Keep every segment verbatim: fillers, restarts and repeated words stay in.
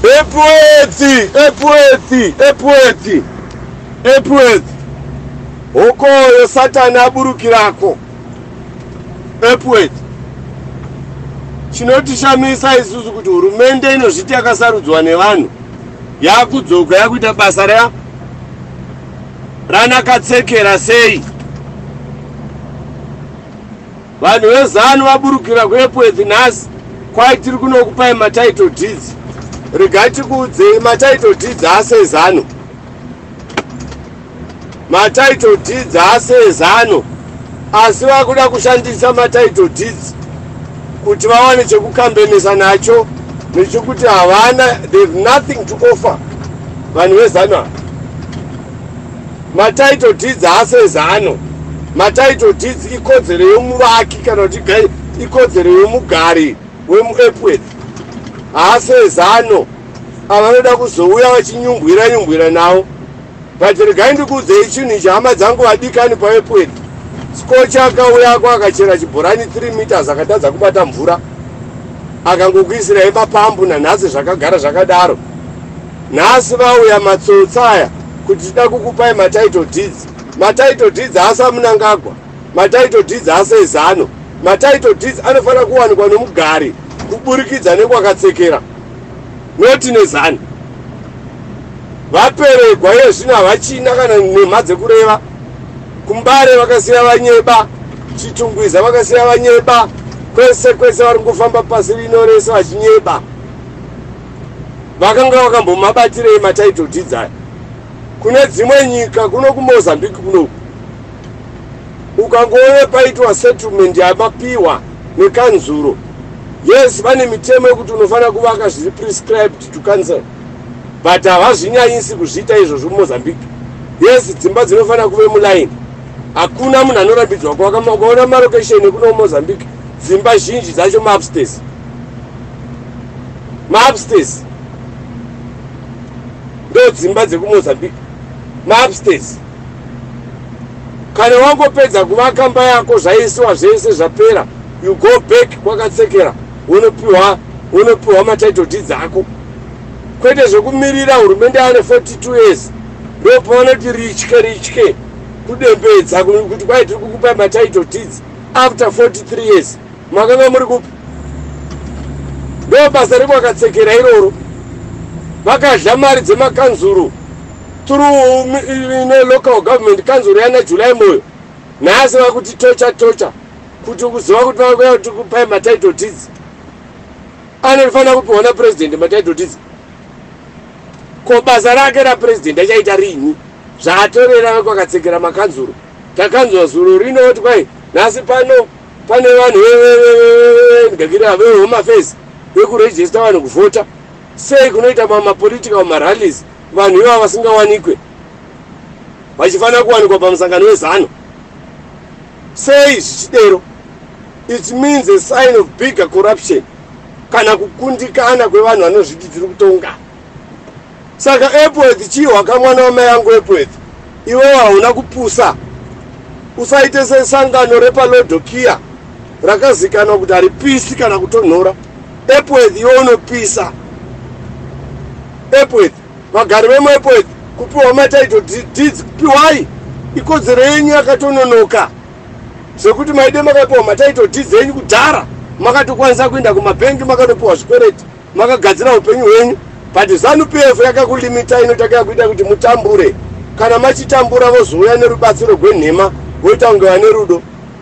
Epworth, Epworth, Epworth, Epworth. Hokoyo Satani aburukirako. Epworth. Chinotishamisa isusu kuti hurumende inozviti yakasarudzwa nevanhu yakudzoka yakuita basa raya ranakatsekera sei. Vanhu vezano vaburukira kuEpworth nhasi kwai tiri kunokupai matitle deeds. Rigati kudze matitle deeds asezano. Matitle deeds asezano. Asi vakuda kushandisa matitle deeds kuti vawane chekukambenesa nacho nechekuti havana, they have nothing to offer. Vanhu vezano matitle deeds asezano. Matitle deeds ikodzero yomuvaki kana kuti ikodzero yomugari wemuEpworth. Asezano avanoda kuzouya vachinyungwira nyungwira nawo. But regai ndikudzei chinhu ichi, hama dzangu vadikani paEpworth. Skocha akauya kwa akachera chibhorani three meters akatadza kubata mvura akangokuisirai mapambu nanhasi zvakagara zvakadaro. Nhasi vauya matsotsa aya kuti tida kukupai matitle deeds. Matitle deeds asa Mnangagwa, matitle deeds asa Zano. Matitle deeds anofanira kuwanikwa nomugari kuburikidza nekwakatsekera, noti nezano. Vaperegwa iye zvino havachina kana nemha dzekureva. Kumbare vakasiya vanyeba, Chitungwiza vakasiya vanyeba, kwese kwese vari kufamba pasi rino rese vachinyeba. Vakanga vakambomabatirei matitle deeds aya. Kune dzimwe nyika, kuno kuMozambique kunoku, ukangoona paitwa settlement yamapiwa nekanzuro, yes, vane mitemo yekuti unofanira kuvaka zviri prescribed to council, but havazvinyanyisi kuzviita izvozvo muMozambique. Yes, dzimba dzinofanira kuve mulaini. Hakuna munhu anorambidzwa kuvaka. Ukaona marokesheni ekuno muMozambique, dzimba zhinji dzacho maupstairs. Maupstairs ndo dzimba dzekuMozambique. Maupstairs. Kana wangopedza kuvaka mba yako zvaisiwa zvese zvapera, you go back kwakatsekera, unopiwa unopiwa matitle deeds ako. Kwete zvokumirira hurumende ane forty-two years ndo pavanoti richke richke kudembedza kuti kwai tiri kukupai matitle deeds after forty-three years. Makanga muri kupi? Ndo basa rekwakatsekera iroro. Vakadya mari dzemakanzuro through ine local government. Kanzuro yana July moyo nhasi vakuti tocha tocha kuti kuziva kuti vakuya kuti kupai matitle deeds. Anofanira kupiwa napresident matitle deeds. Ko basa rake rapresident achaita rinyi zvaatorera kwakatsekera makanzuro. Takanzwa zuro rinoti kwai nhasi pano pane vanhu ndikakira vehome affairs vekurejista vanhu kuvhota. Sei kunoita mamapolitical marallies vanhu ivo vasingawanikwe vachifanira kuwanikwa pamusangano wezano? Sei zvichidero? It means a sign of bigger corruption kana kukundikana kwevanhu vanozviti tiri kutonga. Saka Epworth chiwa kamwana wamai yangu Epworth, iwe hauna kupusa. Usaite sesangano repalodokia rakazikanwa kuti haripisi kana kutonhora. Epworth iwe unopisa. Epworth, vagari vemuEpworth, kupiwa matitle deeds kupiwai. Ikodzero yenyu yakatononoka zvekuti maide makapiwa matitle deeds yenyu kudhara, makatokwanisa kuenda kumabhengi makatopiwa zvikwereti, makagadzira upenyu hwenyu. But ZANU-P F yakakulimita inotaka yakuita kuti mutambure. Kana machitambura vozouya nerubatsiro rwenhema voita kunge vane rudo.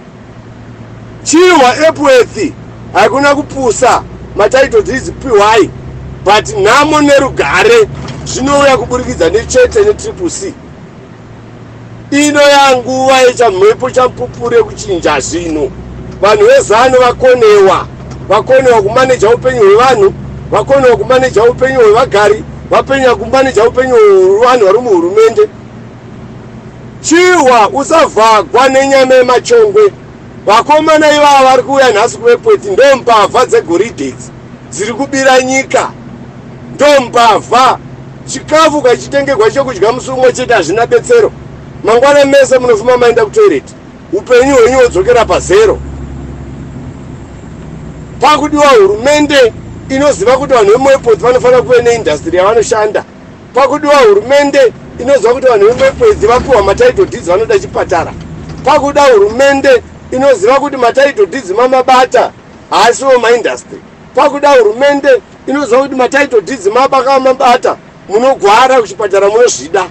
Chiwa Epworth hakuna kupusa matitle deeds piwai, but nhamo nerugare zvinouya kuburikidza nechete netriple C. Ino yanguva yechamhepo champupure kuchinja zvino. Vanhu vezano vakonewa, vakonewa kumaneja upenyu hwevanhu, vakonewa kumaneja upenyu hwevagari, vakonewa kumaneja upenyu hwevanhu vari muhurumende. Chiwa usavhagwa nenyama yemachongwe. Vakomana ivava vari kuuya nhasi kuEpworth ndo mbavha dzegoridhe dziri kubira nyika. Ndo mbavha. Chikafu ukachitengerwa chokudya musi umwe chete hazvina betsero. Mangwana mese munofuma maenda kutoireti, upenyu hwenyu hwodzokera pazero. Pakudiwa hurumende inoziva kuti vanhu vemuEpworth vanofanira kuve neindastry yavanoshanda. Pakudiwa hurumende inoziva kuti vanhu vemuEpworth vapiwa matitle deeds vanoda chipatara. Pakuda hurumende inoziva kuti matitle deeds mamabata haasiwo maindastry. Pakuda hurumende inoziva kuti matitle deeds mabaka mabata munogwara kuchipatara munozvida.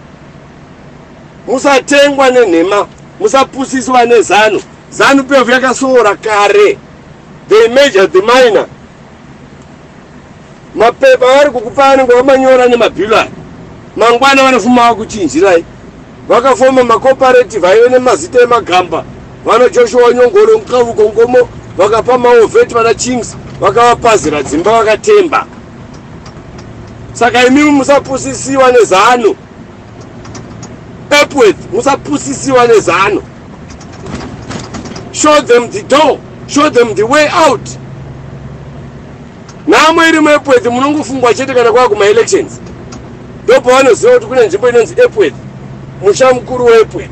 Musatengwa nenhema, musapusiswa nezano. Zanu P F yakasoora kare. They measure the minor. Mapepa vari kukupa anenge vamanyora nemabhilari. Mangwana vanofuma kuchinjirai. Vakafoma macooperative aive nemazita emagamba. Vano Joshua Nyongoro Mukavu Kongomo vakapa maovheti vana Chings vakavapazira dzimba vakatemba. Saka imi musapusisiwa nezano. Epworth musapusisiwa nezano. Show them the door. Show them the way out. Namwe iri muEpworth munongofungwa chete kana kwa kuma elections. Ndopo vanoziva kuti kune nzvimbo inonzi Epworth. Musha mukuru weEpworth.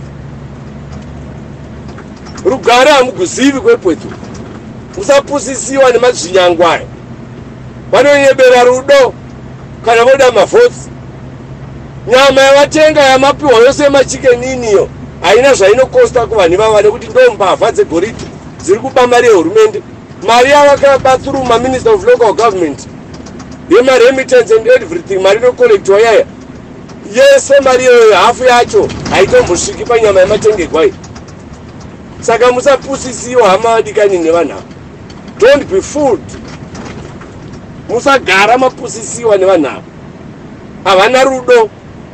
Rugare hamuguzivi kweEpworth. Musapusisiwa nemadzvinyangwayo. Vanoyebera rudo kana voda mavhotsi. Nyama yavatenga yamapiwa yose machikeniniyo haina zvainokosta kuvanhu ivava nekuti ndo mbavha dzegoridhe dziri kuba mari yehurumende. Mari yavakaba through maminister of local government yemaremittance and everything mari inokolektiwa yaya yese mari iyoyo hafu yacho haitombosviki panyama yamatengegwai. Saka musapusisiwa hama vadikani nevanhu ava. Don't be fooled. Musagara mapusisiwa nevanhu ava. Havana rudo.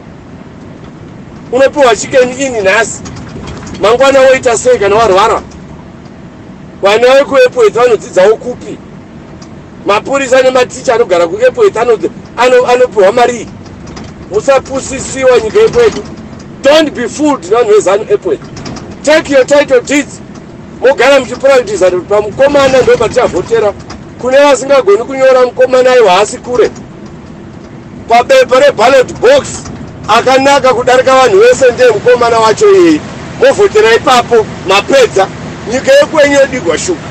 Unopiwa chicken ini nhasi. Mangwana woita sei kana warwara? Vana vekuEpworth vanodzidzawo kupi? Mapurisa nematicha anogara kuEpworth anopiwa mari. Musapusisiwa nyika yepedu. Don't be fooled navanhu vezanu Epworth. Take your title deeds. Mogara muchiprivatiza kuti pamukomana ndo patichavhotera. Kune vasingagoni kunyora mukomana iwo haasi kure. Pabepa reballot box akanaka kudarika vanhu vese ndiye mukomana wacho iyi. Movhotera ipapo mapedza nyika yekwenyu yodigwa shuka.